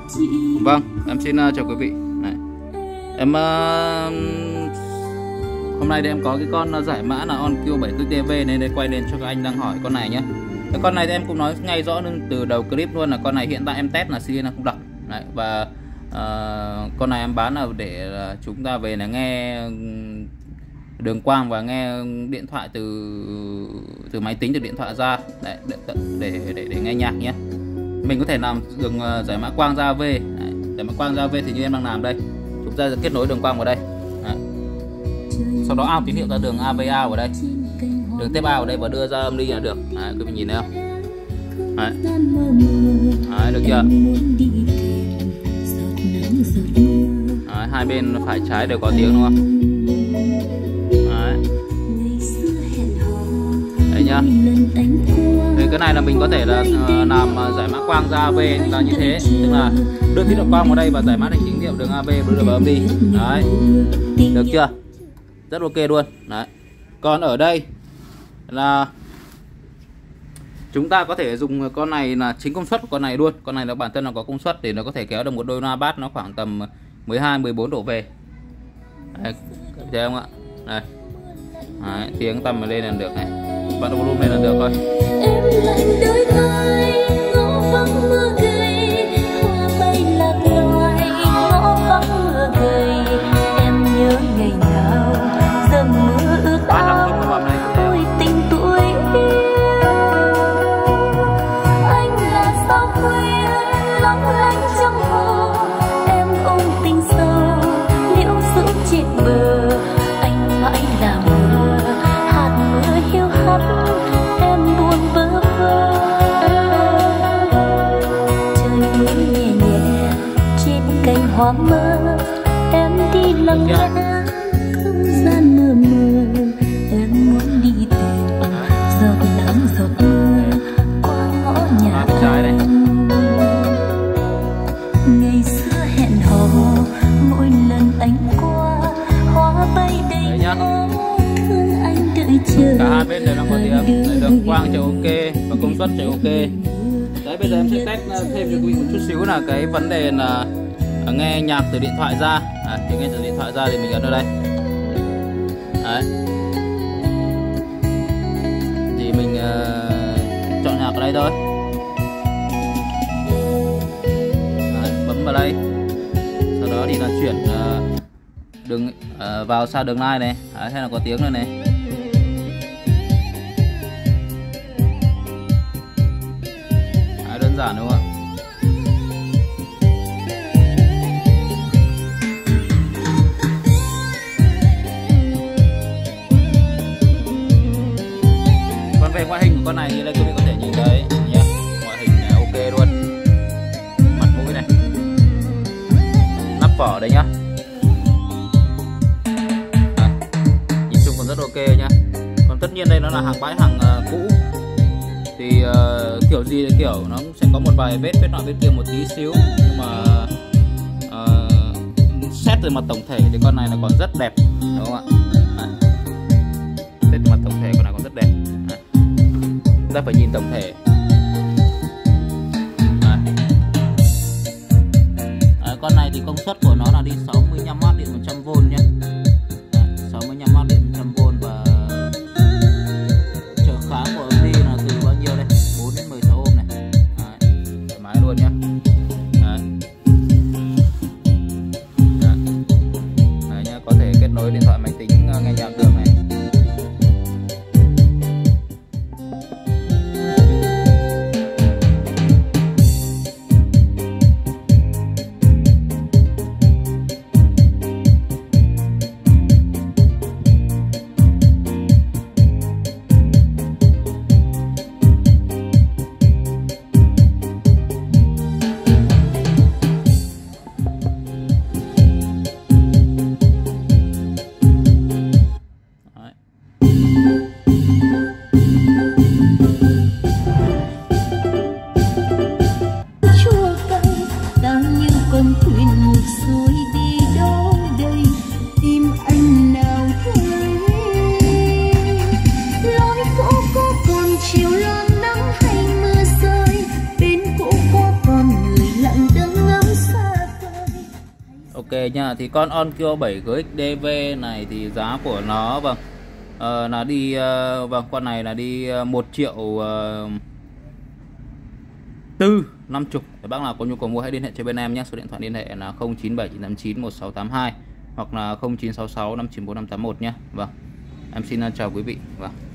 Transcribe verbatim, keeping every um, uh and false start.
Vâng, em xin uh, chào quý vị. Này. Em uh, hôm nay thì em có cái con uh, giải mã là OnQ bảy mươi tư T V nên để quay đến cho các anh đang hỏi con này nhé. Cái con này thì em cũng nói ngay rõ từ đầu clip luôn là con này hiện tại em test là xê en không đọc. Đấy, và uh, con này em bán là để uh, chúng ta về là nghe đường quang và nghe điện thoại từ từ máy tính từ điện thoại ra để để để, để, để nghe nhạc nhé. Mình có thể làm đường uh, giải mã quang ra A V. Đấy, giải mã quang ra A V thì như em đang làm đây, chúng ta sẽ kết nối đường quang vào đây. Đấy. Sau đó out tín hiệu ra đường a vê out vào đây, đường tiếp out vào đây và đưa ra âm ly là được. Đấy, quý vị nhìn thấy không? Đấy. Đấy, được chưa? Đấy, hai bên phải trái đều có tiếng đúng không? Đấy. Đấy nhá. Thì cái này là mình có thể là uh, làm uh, giải mã quang ra A V là như thế, tức là đưa tín hiệu quang vào đây và giải mã thành tín hiệu đường A V đưa vào âm đi. Đấy, được chưa? Rất ok luôn. Đấy. Còn ở đây là chúng ta có thể dùng con này là chính công suất của con này luôn. Con này là bản thân nó có công suất để nó có thể kéo được một đôi loa bass nó khoảng tầm mười hai mười bốn độ về. Đấy, thấy không ạ? Đây. Đấy, tiếng tầm lên là được này. Bắt đầu volume lên là được thôi. Hoa mơ em đi lặng lẽ không gian mơ mơ, em muốn đi tìm giọt nắng giọt mưa qua ngõ nhà anh. Ngày xưa hẹn hò mỗi lần anh qua hoa bay đầy em thương anh đợi chờ. Cả hai bên đều đang có tiếng, đường quang chạy ok và công suất chạy ok. Đấy, bây giờ em sẽ test thêm cho quý vị một chút xíu là cái vấn đề là nghe nhạc từ điện thoại ra. À, thì nghe từ điện thoại ra thì mình ấn ở đây. Đấy. Thì mình uh, chọn nhạc ở đây thôi. Đấy, bấm vào đây. Sau đó thì là chuyển uh, đường uh, vào xa đường line này. Đấy, thế là có tiếng rồi này. Đấy, đơn giản đúng không ạ? Về ngoại hình của con này thì đây quý vị có thể nhìn thấy nhé, ngoại hình ok luôn, mặt mũi này, nắp vỏ đây nhá. Đây, nhìn chung còn rất ok nhá. Còn tất nhiên đây nó là hàng bãi hàng uh, cũ thì uh, kiểu gì thì kiểu nó cũng sẽ có một vài vết vết nọ bên kia một tí xíu, nhưng mà uh, xét từ mặt tổng thể thì con này là còn rất đẹp đúng không ạ? Đây. Xét từ mặt tổng thể con này còn rất đẹp. Đây. Ta phải nhìn tổng thể. À. À, con này thì công suất của nó là đi sáu mươi lăm oát điện một trăm vôn nhé. À, sáu mươi lăm oát điện một trăm vôn và trở kháng của âm đi là từ bao nhiêu đây? bốn đến mười sáu ohm này. Đấy, thoải mái luôn nhé. Đấy. Đấy. Đấy nhá, có thể kết nối điện thoại máy tính nghe nhạc được này. nha. Thì con Onkyo bảy G X đê vê này thì giá của nó vâng uh, là đi uh, vâng con này là đi uh, một triệu uh, tư năm chục. Các bác nào có nhu cầu mua hãy liên hệ cho bên em nhé. Số điện thoại liên hệ là không chín bảy chín tám chín một sáu tám hai hoặc là không chín sáu sáu năm chín bốn năm tám một nhé. Vâng, em xin chào quý vị. Vâng.